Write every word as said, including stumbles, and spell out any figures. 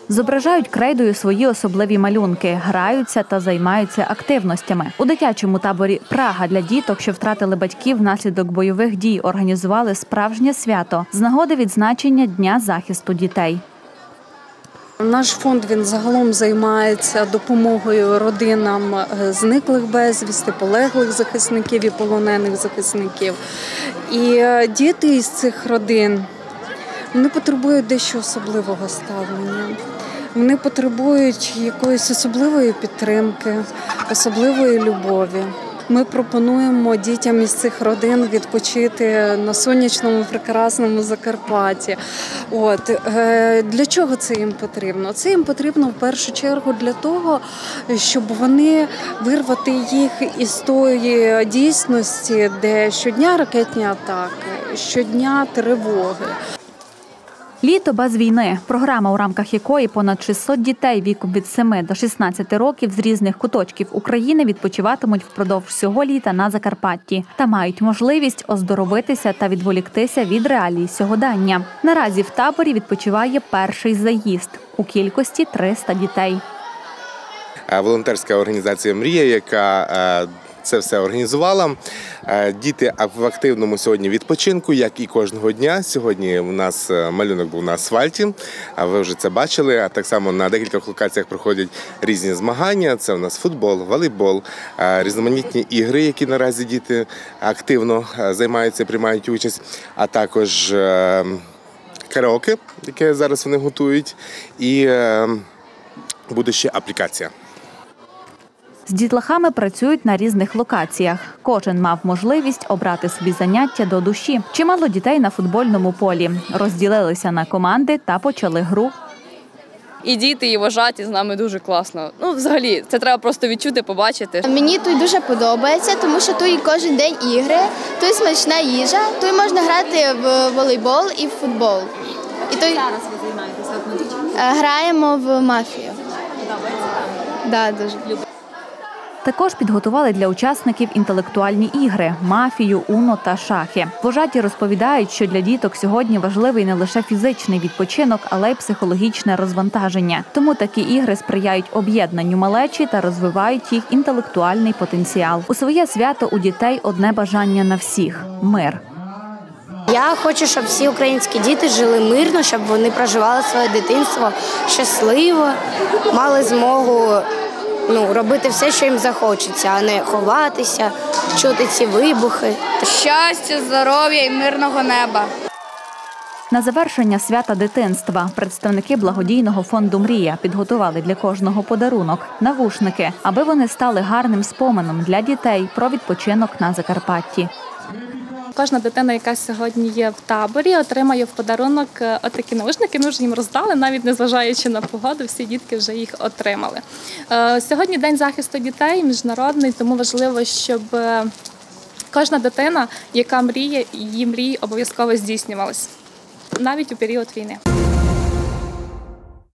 Зображають крейдою свої особливі малюнки, граються та займаються активностями. У дитячому таборі «Прага» для діток, що втратили батьків внаслідок бойових дій, організували справжнє свято з нагоди відзначення Дня захисту дітей. Наш фонд він загалом займається допомогою родинам зниклих безвісти, полеглих захисників і полонених захисників. І діти із цих родин, вони потребують дещо особливого ставлення. Вони потребують якоїсь особливої підтримки, особливої любові. Ми пропонуємо дітям із цих родин відпочити на сонячному, прекрасному Закарпатті. От. Для чого це їм потрібно? Це їм потрібно в першу чергу для того, щоб вони вирвати їх із тої дійсності, де щодня ракетні атаки, щодня тривоги. «Літо без війни» – програма, у рамках якої понад шістсот дітей віком від семи до шістнадцяти років з різних куточків України відпочиватимуть впродовж всього літа на Закарпатті та мають можливість оздоровитися та відволіктися від реалій сьогодення. Наразі в таборі відпочиває перший заїзд у кількості триста дітей. Волонтерська організація «Мрія», яка це все організувала. Діти в активному сьогодні відпочинку, як і кожного дня. Сьогодні у нас малюнок був на асфальті, а ви вже це бачили. А так само на декількох локаціях проходять різні змагання. Це у нас футбол, волейбол, різноманітні ігри, які наразі діти активно займаються, приймають участь, а також караоке, яке зараз вони готують, і буде ще аплікація. З дітлахами працюють на різних локаціях. Кожен мав можливість обрати собі заняття до душі. Чимало дітей на футбольному полі. Розділилися на команди та почали гру. І діти, і вважаті з нами дуже класно. Ну, взагалі, це треба просто відчути, побачити. Мені тут дуже подобається, тому що тут кожен день ігри, тут смачна їжа, тут можна грати в волейбол і в футбол. І тут... Зараз ви займаєтеся? Граємо в мафію. Так, дуже люблю. Також підготували для учасників інтелектуальні ігри – мафію, уно та шахи. Вожаті розповідають, що для діток сьогодні важливий не лише фізичний відпочинок, але й психологічне розвантаження. Тому такі ігри сприяють об'єднанню малечі та розвивають їх інтелектуальний потенціал. У своє свято у дітей одне бажання на всіх – мир. Я хочу, щоб всі українські діти жили мирно, щоб вони проживали своє дитинство щасливо, мали змогу Ну, робити все, що їм захочеться, а не ховатися, чути ці вибухи. Щастя, здоров'я і мирного неба. На завершення свята дитинства представники благодійного фонду «Мрія» підготували для кожного подарунок – навушники, аби вони стали гарним споменом для дітей про відпочинок на Закарпатті. Кожна дитина, яка сьогодні є в таборі, отримає в подарунок отакі навушники. Ми вже їм роздали, навіть незважаючи на погоду, всі дітки вже їх отримали. Сьогодні День захисту дітей, міжнародний, тому важливо, щоб кожна дитина, яка мріє, її мрії обов'язково здійснювалися, навіть у період війни.